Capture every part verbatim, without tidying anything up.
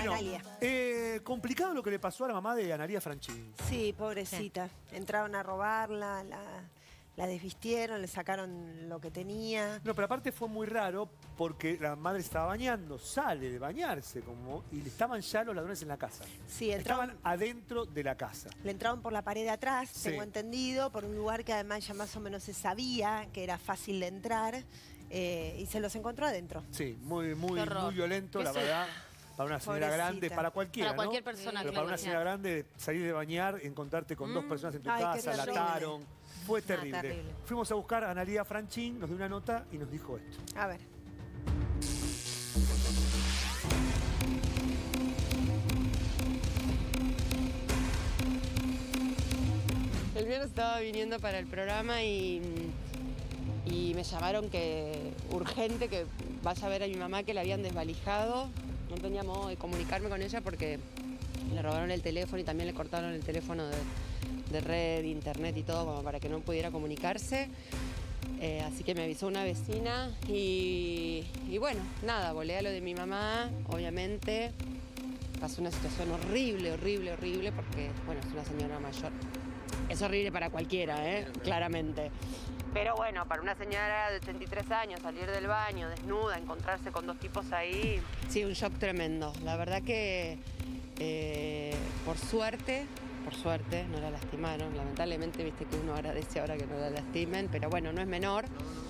Bueno, Analia. Eh, complicado lo que le pasó a la mamá de Analia Franchín. Sí, pobrecita. Sí. Entraron a robarla, la, la desvistieron, le sacaron lo que tenía. No, pero aparte fue muy raro porque la madre estaba bañando, sale de bañarse como y estaban ya los ladrones en la casa. Sí, entraban, estaban adentro de la casa. Le entraron por la pared de atrás, sí. tengo entendido, por un lugar que además ya más o menos se sabía que era fácil de entrar eh, y se los encontró adentro. Sí, muy, muy, muy violento, la verdad. Para una señora Pobrecita. grande, para cualquiera, Para cualquier ¿no? persona. Pero que para una señora grande, salir de bañar, encontrarte con mm. dos personas en tu Ay, casa, la ataron. Fue terrible. Ah, terrible. Fuimos a buscar a Analia Franchín, nos dio una nota y nos dijo esto. A ver. El viernes estaba viniendo para el programa y, y me llamaron que urgente que vaya a ver a mi mamá que la habían desvalijado. No tenía modo de comunicarme con ella porque le robaron el teléfono y también le cortaron el teléfono de, de red, internet y todo como para que no pudiera comunicarse. Eh, así que me avisó una vecina y, y bueno, nada, volé a lo de mi mamá, obviamente. Pasó una situación horrible, horrible, horrible porque, bueno, es una señora mayor. Es horrible para cualquiera, ¿eh? Claramente. Pero bueno, para una señora de ochenta y tres años, salir del baño desnuda, encontrarse con dos tipos ahí, sí, un shock tremendo. La verdad que, eh, por suerte, por suerte, no la lastimaron. Lamentablemente, viste que uno agradece ahora que no la lastimen, pero bueno, no es menor.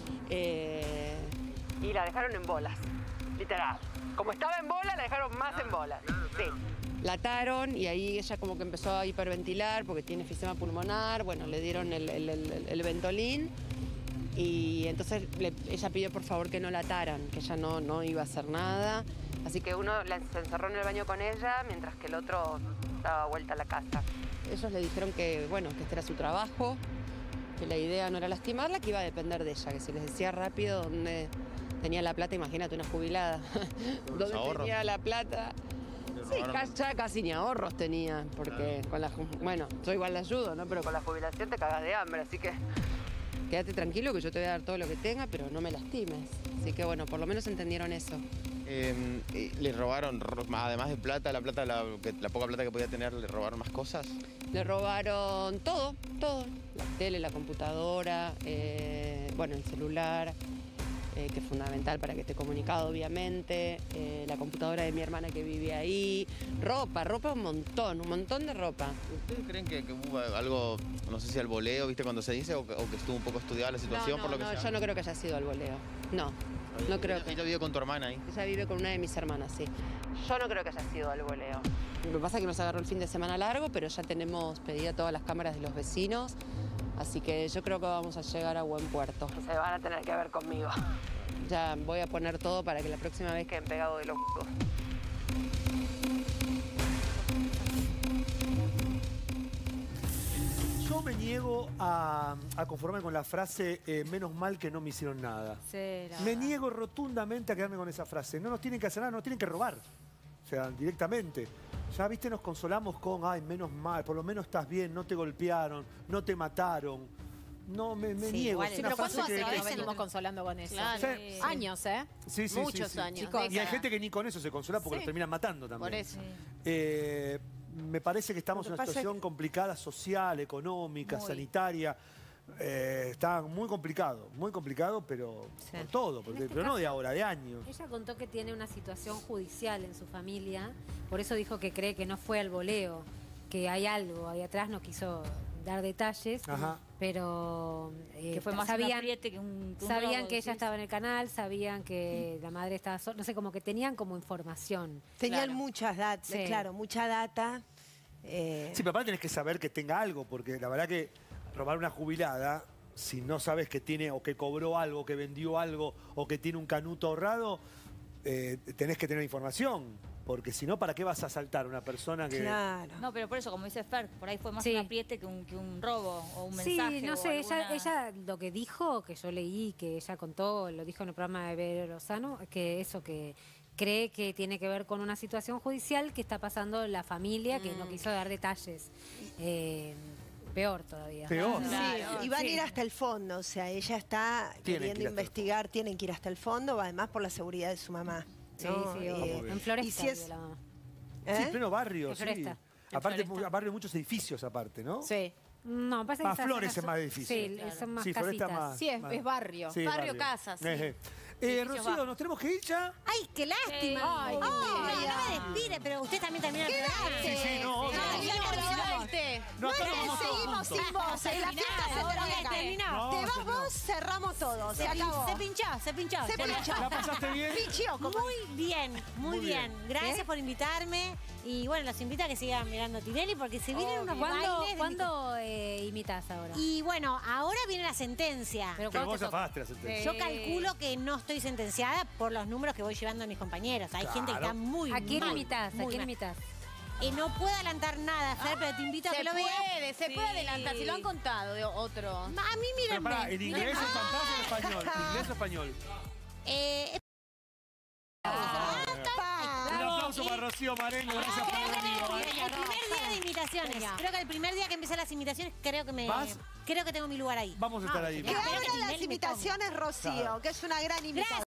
Eh, y la dejaron en bolas, literal. Como estaba en bola, la dejaron más en bolas. Sí. La ataron y ahí ella como que empezó a hiperventilar porque tiene enfisema pulmonar. Bueno, le dieron el, el, el, el Ventolin y entonces le, ella pidió por favor que no la ataran, que ella no, no iba a hacer nada. Así que uno la, se encerró en el baño con ella mientras que el otro daba vuelta a la casa. Ellos le dijeron que, bueno, que este era su trabajo, que la idea no era lastimarla, que iba a depender de ella, que si les decía rápido dónde tenía la plata, imagínate una jubilada, dónde tenía la plata. Sí, ya casi ni ahorros tenía, porque claro. con la, bueno, yo igual la ayudo, ¿no? Pero con la jubilación te cagas de hambre, así que quédate tranquilo que yo te voy a dar todo lo que tenga, pero no me lastimes. Así que bueno, por lo menos entendieron eso. Eh, ¿Le robaron, además de plata, la plata, la, la poca plata que podía tener, le robaron más cosas? Le robaron todo, todo. La tele, la computadora, eh, bueno, el celular. Eh, que es fundamental para que esté comunicado, obviamente, eh, la computadora de mi hermana que vive ahí, ropa, ropa un montón, un montón de ropa. ¿Ustedes creen que, que hubo algo, no sé si al voleo, viste, cuando se dice, o que, o que estuvo un poco estudiada la situación? No, no, por lo que no, sea? Yo no creo que haya sido al voleo, no, no ella, creo que... Ella vive con tu hermana ahí. Ella vive con una de mis hermanas, sí. Yo no creo que haya sido al voleo. Lo que pasa es que nos agarró el fin de semana largo, pero ya tenemos pedidas todas las cámaras de los vecinos, así que yo creo que vamos a llegar a buen puerto. Se van a tener que ver conmigo. Ya voy a poner todo para que la próxima vez queden pegados de los c***os. Yo me niego a, a conformarme con la frase eh, menos mal que no me hicieron nada. Sí, me niego rotundamente a quedarme con esa frase. No nos tienen que hacer nada, no nos tienen que robar. O sea, directamente. Ya, viste, nos consolamos con, ay, menos mal, por lo menos estás bien, no te golpearon, no te mataron. No, me, me sí, niego. Igual, es sí, una pero frase ¿cuántos que, años que... venimos consolando con eso? Claro. Sí. Sí. Años, ¿eh? Sí, sí, Muchos sí, sí. años. Chicos, y hay gente que ni con eso se consola porque sí. los terminan matando también. Por eso. Eh, me parece que estamos Lo que en una pasa situación es que... complicada, social, económica, muy. sanitaria. Eh, está muy complicado, muy complicado, pero Sí. por todo, porque, este pero no caso, de ahora, de años. Ella contó que tiene una situación judicial en su familia, por eso dijo que cree que no fue al voleo, que hay algo ahí atrás, no quiso dar detalles, Ajá. pero eh, Que fue más sabían, un apriete que un, que un sabían robo, que ella decís. estaba en el canal, sabían que la madre estaba sola, no sé, como que tenían como información. Tenían Claro. muchas datas, Sí. claro, mucha data. Eh... Sí, pero aparte tenés que saber que tenga algo, porque la verdad que robar una jubilada, si no sabes que tiene o que cobró algo, que vendió algo o que tiene un canuto ahorrado, eh, tenés que tener información. Porque si no, ¿para qué vas a asaltar a una persona que...? Claro. No, pero por eso, como dice Fer, por ahí fue más Sí. un apriete que un, que un robo o un mensaje. Sí, no o sé, alguna... ella, ella lo que dijo, que yo leí, que ella contó, lo dijo en el programa de Vero Lozano, que eso, que cree que tiene que ver con una situación judicial que está pasando la familia, que Mm. no quiso dar detalles. Eh, peor todavía. Peor. Sí, Claro. y van a Sí. ir hasta el fondo, o sea, ella está Tienen que ir queriendo hasta el investigar, tienen que ir hasta el fondo, además por la seguridad de su mamá. Sí, ¿no? sí, Eh, obvio. En Floresta y si es- vive la mamá. Sí, ¿Eh? pleno barrio, En sí. Floresta. Aparte, Floresta. mu- barrio muchos edificios aparte, ¿no? Sí. No, pasa Más que esas Flores zonas es más son- edificio. Sí, Claro. son más Sí, Floresta casitas. más. Sí, es, más- es barrio. Sí, Barrio Casa, sí. Ejé. Eh, Edificios Rocío, bajos. ¿nos tenemos que ir ya? ¡Ay, qué lástima! Ay, qué Ay, pena. no me despide, pero usted también termina el programa. Sí, sí, no, obvio. Ay, ya no, terminamos. volte. No, acá Bueno, vamos todos seguimos juntos. sin vos. eh, La fiesta se Ahora termina. que terminó. No, Te vas terminó. vos, cerramos todo. Se acabó. Se pinchó, se pinchó. Se Se pinchó. ¿La pasaste bien? Pinchió, como Muy bien, muy, Muy bien. bien. Gracias ¿Eh? por invitarme. Y bueno, los invito a que sigan mirando Tinelli porque se vienen unos ¿Cuándo, bailes. de ¿cuándo eh, imitas ahora? mi- Y bueno, ahora viene la sentencia. Pero Pero ¿cuándo vos te toca? zafaste la sentencia. Yo calculo que no estoy sentenciada por los números que voy llevando a mis compañeros. Hay gente que Claro. está muy ¿A quién mal, imitas? ¿A muy quién mal. imitas? Y no puedo adelantar nada, Fer, pero te invito a Se que lo veas. puede, se puede adelantar. Si lo han contado de otro. A mí Pero mírenme. pará, ¿en inglés, en cantás o en español? ¿Inglés o español? Eh, Un aplauso para Rocío Marengo, gracias por venir. el primer día de imitaciones. Creo que el primer día que empecé las imitaciones, creo que me ¿Vas? creo que tengo mi lugar ahí. Vamos a estar ahí. Que Espero que abran Tinelli las me ponga. imitaciones, Rocío, que es una gran imitación.